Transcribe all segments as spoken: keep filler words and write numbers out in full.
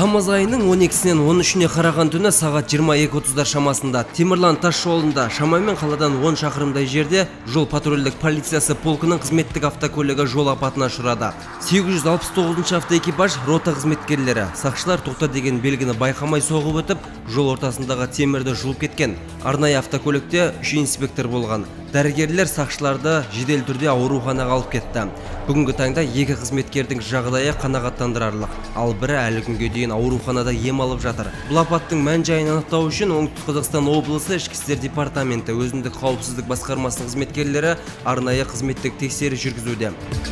Тамыз айының он екісінен он үшіне қараған түні сағат жиырма екі отыздар шамасында Темірлан тас жолында шамамен қаладан он шақырымдай жерде жол патрульдік полициясы полкының қызметтік автокөлігі жол апатына ұшырады. сегіз жүз алпыс тоғызыншы автоэкипаж рота қызметкерлері сақшылар тоқта деген белгіні байқамай соғып өтіп, жол ортасындағы темірді жұлып кеткен. Арнайы автокөлікте үш инспектор болған. Дәрігерлер сақшыларды жедел түрде ауруханаға алып кетті. Бүгінгі таңда екі қызметкердің жағдайы қанағаттандырарлық, ал бірі әлі күнге дейін ауруханада ем алып жатыр. Бұл апаттың мән-жайын анықтау үшін Оңтүстік Қазақстан облысы ішкі істер департаменті өзіндік қауіпсіздік басқармасының қызметкерлері арнайы қызметтік тексеріс жүргізуде.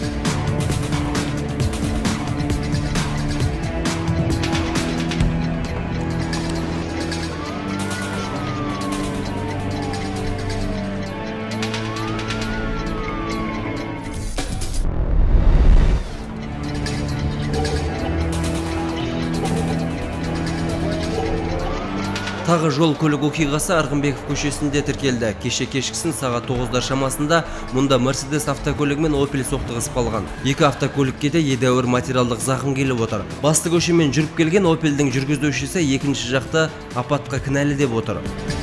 Тағы жол көлік оқиғасы Арғынбеков көшесінде тіркелді. Кеше кешкісін сағат тоғыздар шамасында мұнда Мерседес автокөлігі мен Opel соқтығысып қалған. Екі автокөлікке де едәуір материалдық зақым келіп отыр. Басты көшемен жүріп келген Opel'дің жүргізушісі екінші жақта апатқа кінәлі деп отыр.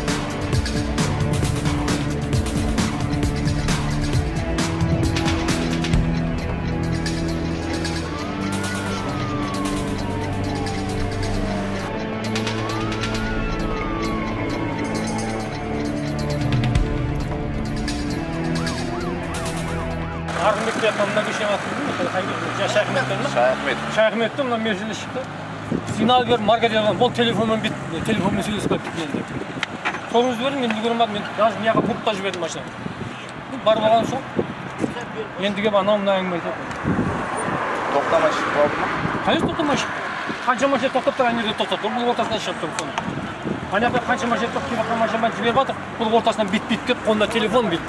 Арғынбекте мына көше атты. Шайхметті. Шайхмет. Шайхметті мына Мерседес шықты. Сигнал беріп марка делған. Бұл телефонмен бит, телефонмен сөйлесіп кеткен. Соңыз бердім, енді көрмедім. Мен даже мияға бұртта жібердім машина. Барып алған соң. Ендіге анау мына әңгіме айтады. Тоқтамай шығып қалды ма? Қайсы тоқтамай шығып? Қанша машина тоқтап тұр, ана жерде тоқтап тұр. Бұл ортасынан шығып тұр соны. Ана жақта қанша машина тоқтап келіп машинамен жіберіп жатыр. Бұл ортасынан бит-бит кетіп, қолында телефон бит.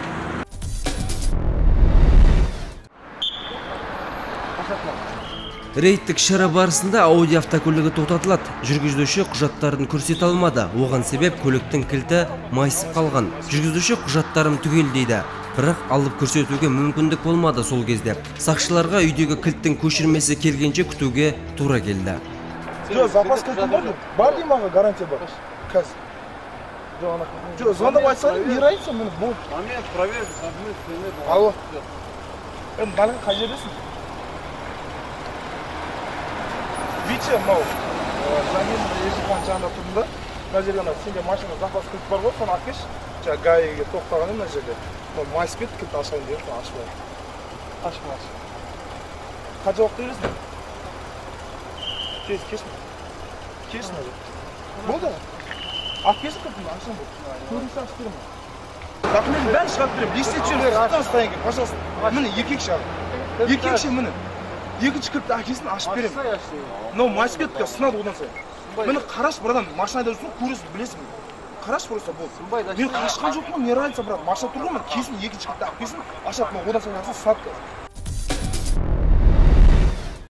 Рейдтік шара барысында Audi автокөлігі тоқтатылады. Жүргізуші құжаттарын көрсете алмады. Оған себеп көліктің кілті майысып қалған. Жүргізуші құжаттарым түгел дейді. Бірақ алып көрсетуге мүмкіндік болмады сол кезде. Сақшыларға үйдегі кілттің көшірмесі келгенше күтуге тура келді. Жоқ, запас кілтім бар ма? Бар дейм аға, гарантия бар. Қазір. Жоқ, звондап айтсаң, не айтсам, мені болды. Момент, проверь, обмыт, сенет. Алло. Енді балың қай жердесің? Виче, мынау, Замин Ежихан жанында тұрдым да, мына жерде сенде машина запас кілт бар ғой, соны алып келші. Жаңа гаиге тоқтаған мына жерде. Майысып кетті, кілт ашайын деп, ашып алайын. Ашып алайын. Қанша уақыт бересің? Кеш, кеш. Кеш мына жерде. Болды? Алып келші кілтін, ашайын болды. Көрінсе ашып беремін. Документін бәрін шығарып беремін. Есте жүрер, аттан ұстайын кен, пожалуйста. Міне екек шағын. Екекше міне. Екінші кілтті әкесін ашып беремін. Мынау майысып кетті, сынады одан сайын. Мені қараш, брадан, машинада жүрсің, көресің, білесің. Қараш просто болды. Мен қашқан жоқпын, не разница, брат. Машина тұр ғой, мен кесін екінші кілтті әкесін ашады, одан сайын сынады.